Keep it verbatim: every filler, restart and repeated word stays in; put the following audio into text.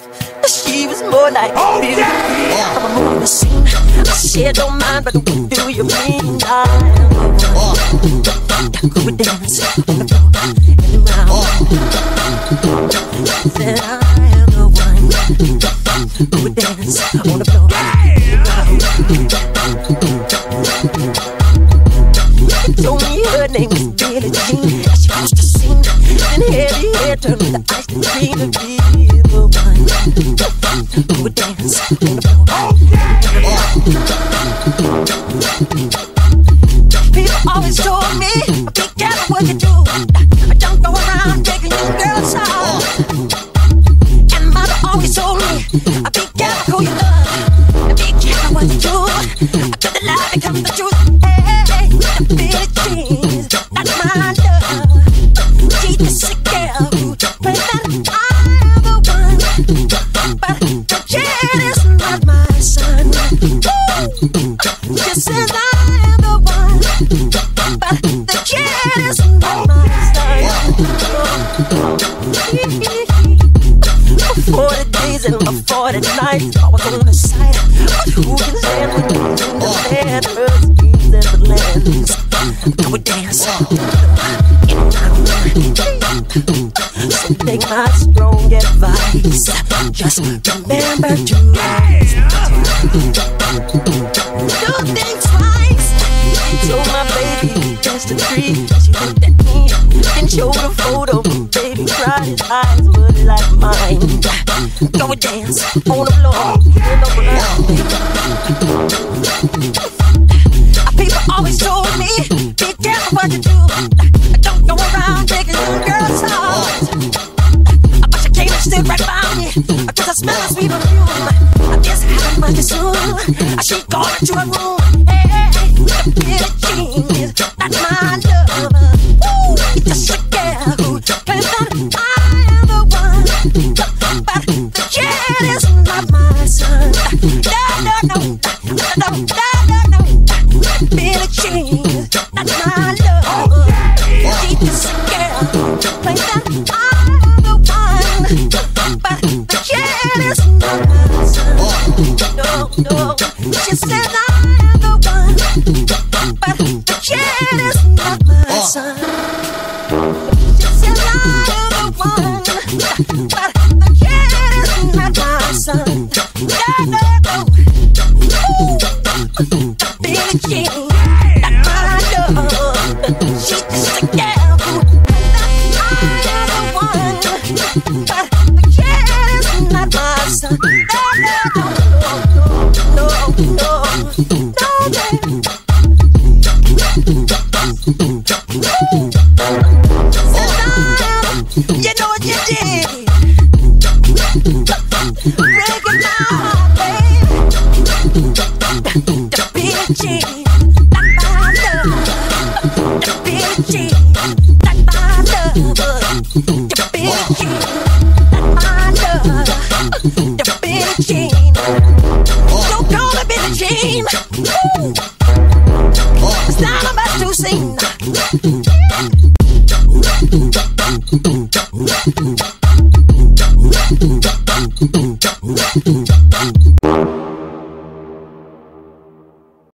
She was more like oh, beauty. Yeah. I'm a movie scene. I said don't mind, but what do you mean? I am the one who would dance on the floor and around. Said I am the one who would dance on the floor and around. She told me her name was Billie Jean. She used to sing, and heavy hair turned with the ice cream and be the one who would dance on the floor. People always told me, be careful what you do. Don't go around taking your girl's heart. And mother always told me, be careful who you love. Be careful what you do. Could the lie become the truth? Hey, the Billie Jean, that's my love. She's the sick girl who plays that I am the one. But the kid is not my son. Ooh, she says I am the one. But the kid is not my son. For forty days and for forty nights, I was on the side. But who can stand when you in the land? Earth, seas, and the lands. I would dance in so take my strong advice. Just remember to do things twice. So my baby danced a tree. She looked at me and showed a photo. Baby cried, his eyes were like mine. Go and dance on the floor. People always told me, be careful what you do. Don't go around taking your girl's heart. But she came and stood right by me, cause I smell a sweet perfume. I guess it happened much too soon. She called into a room. Hey, the Billie Jean is not my lover. Ooh, it's just a girl who claims that I am the one. But the kid is not my son. No, no, no, no, no, no, no, no. Billie Jean, not my lover. She's just a girl who claims that I am the one. But the kid is not my son. No, no, she says I am the one. But the kid is not my son. She says I am the one. But the kid is not my son. No, no, no. Ooh, Billie Jean, not my love. She's just a girl who I am the one. But the kid is not my son. No, no, no, no, no, no, no, no. You know what you did? Breaking my heart, baby. The Billie Jean, not my love. The Billie Jean, not my love. The Billie Jean, not my love. The Billie Jean, don't call her Billie Jean. Ooh. It's not about to sing.